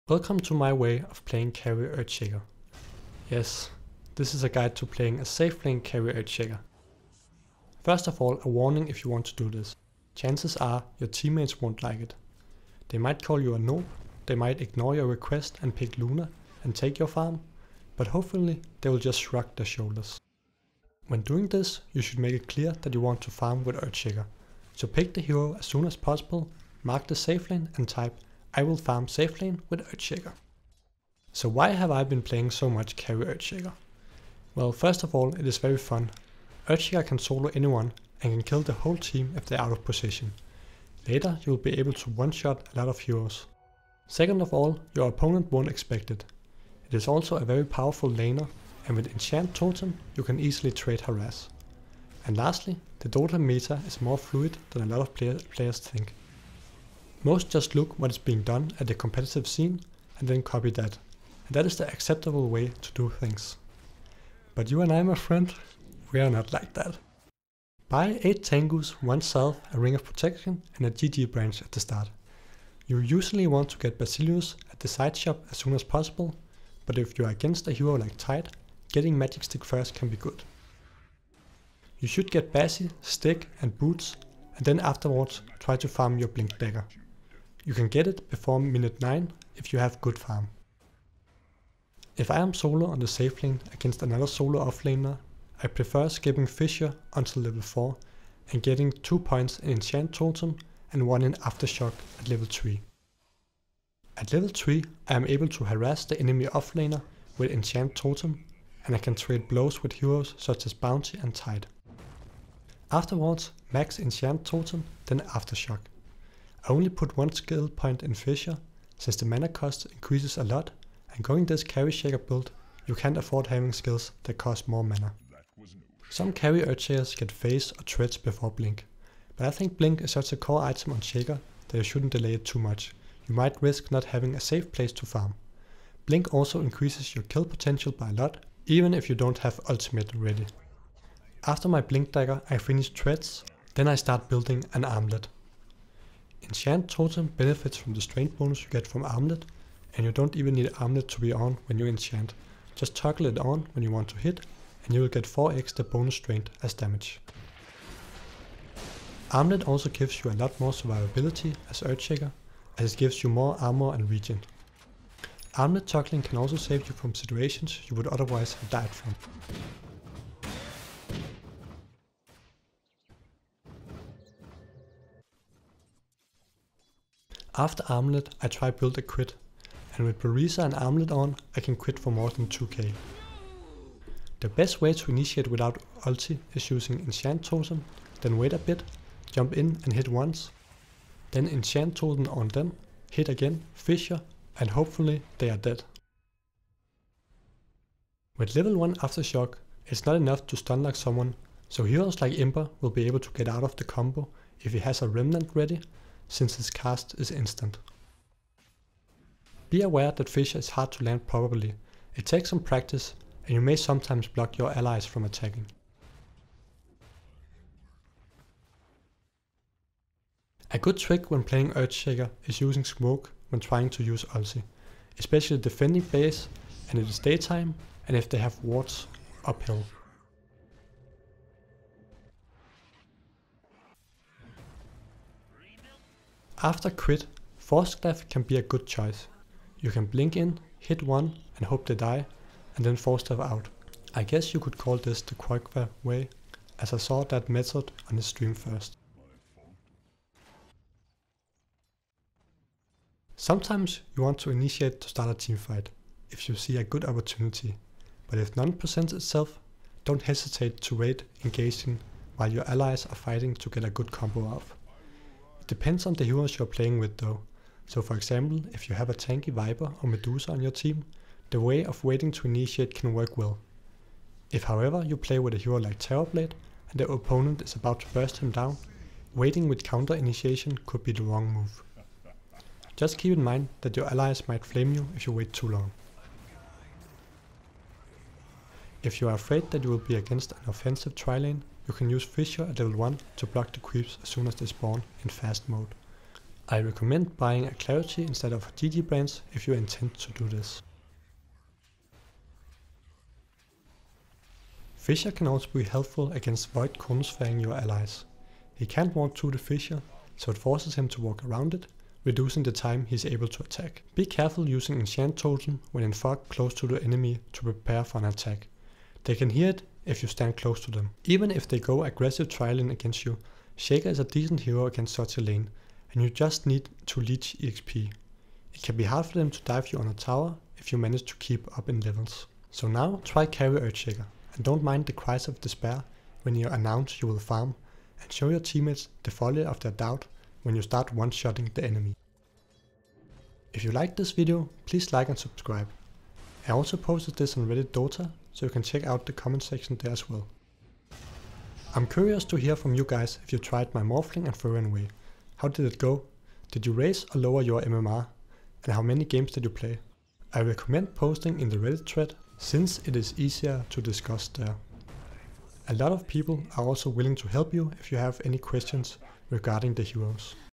Welcome to my way of playing carry Earthshaker. Yes, this is a guide to playing a safe lane carry Earthshaker. First of all, a warning if you want to do this. Chances are your teammates won't like it. They might call you a noob, they might ignore your request and pick Luna and take your farm, but hopefully they will just shrug their shoulders. When doing this, you should make it clear that you want to farm with Earthshaker. So pick the hero as soon as possible, mark the safe lane and type I will farm safe lane with Earthshaker. So why have I been playing so much carry Earthshaker? Well, first of all, it is very fun. Earthshaker can solo anyone and can kill the whole team if they're out of position. Later you will be able to one-shot a lot of heroes. Second of all, your opponent won't expect it. It is also a very powerful laner, and with Enchant Totem you can easily trade harass. And lastly, the Dota meta is more fluid than a lot of players think. Most just look what is being done at the competitive scene and then copy that. And that is the acceptable way to do things. But you and I, my friend, we are not like that. Buy 8 Tengus, 1 Salve, a Ring of Protection and a GG branch at the start. You usually want to get Basilius at the side shop as soon as possible, but if you are against a hero like Tide, getting Magic Stick first can be good. You should get Bassi, Stick and Boots, and then afterwards try to farm your Blink Dagger. You can get it before minute 9 if you have good farm. If I am solo on the safe lane against another solo offlaner, I prefer skipping Fissure until level 4 and getting 2 points in Enchant Totem and 1 in Aftershock at level 3. At level 3 I am able to harass the enemy offlaner with Enchant Totem, and I can trade blows with heroes such as Bounty and Tide. Afterwards, max Enchant Totem, then Aftershock. I only put 1 skill point in Fissure, since the mana cost increases a lot, and going this carry shaker build, you can't afford having skills that cost more mana. Some carry Earthshakers get phase or treads before Blink, but I think Blink is such a core item on Shaker that you shouldn't delay it too much. You might risk not having a safe place to farm. Blink also increases your kill potential by a lot, even if you don't have ultimate ready. After my Blink Dagger I finish treads, then I start building an armlet. Enchant Totem benefits from the strength bonus you get from armlet, and you don't even need armlet to be on when you enchant. Just toggle it on when you want to hit, and you will get 4x the bonus strength as damage. Armlet also gives you a lot more survivability as Earthshaker, as it gives you more armor and regen. Armlet toggling can also save you from situations you would otherwise have died from. After armlet I try build a crit, and with Barisa and armlet on I can crit for more than 2k. The best way to initiate without ulti is using Enchant Totem, then wait a bit, jump in and hit once, then Enchant Totem on them, hit again, Fissure, and hopefully they are dead. With level 1 Aftershock, it's not enough to stunlock someone, so heroes like Ember will be able to get out of the combo if he has a Remnant ready, since his cast is instant. Be aware that Fissure is hard to land properly. It takes some practice, and you may sometimes block your allies from attacking. A good trick when playing Earthshaker is using smoke when trying to use ulti, especially defending base and it is daytime and if they have wards uphill. After crit, Force Staff can be a good choice. You can blink in, hit one and hope they die, and then Force Staff out. I guess you could call this the Kroikva way, as I saw that method on his stream first. Sometimes you want to initiate to start a teamfight, if you see a good opportunity, but if none presents itself, don't hesitate to wait engaging while your allies are fighting to get a good combo off. It depends on the heroes you're playing with though, so for example if you have a tanky Viper or Medusa on your team, the way of waiting to initiate can work well. If however you play with a hero like Terrorblade and the opponent is about to burst him down, waiting with counter initiation could be the wrong move. Just keep in mind that your allies might flame you if you wait too long. If you are afraid that you will be against an offensive tri-lane, you can use Fissure at level 1 to block the creeps as soon as they spawn in fast mode. I recommend buying a Clarity instead of a GG branch if you intend to do this. Fissure can also be helpful against Void chronosphering your allies. He can't walk through the fissure, so it forces him to walk around it, reducing the time he is able to attack. Be careful using Enchant Totem when in fog close to the enemy to prepare for an attack. They can hear it if you stand close to them. Even if they go aggressive trialing against you, Shaker is a decent hero against such a lane, and you just need to leech EXP. It can be hard for them to dive you on a tower if you manage to keep up in levels. So now try carry Earthshaker, and don't mind the cries of despair when you announce you will farm, and show your teammates the folly of their doubt when you start one-shotting the enemy. If you liked this video, please like and subscribe. I also posted this on Reddit Dota, so you can check out the comment section there as well. I'm curious to hear from you guys if you tried my Morphling and Furion way. How did it go? Did you raise or lower your MMR? And how many games did you play? I recommend posting in the Reddit thread, since it is easier to discuss there. A lot of people are also willing to help you if you have any questions regarding the heroes.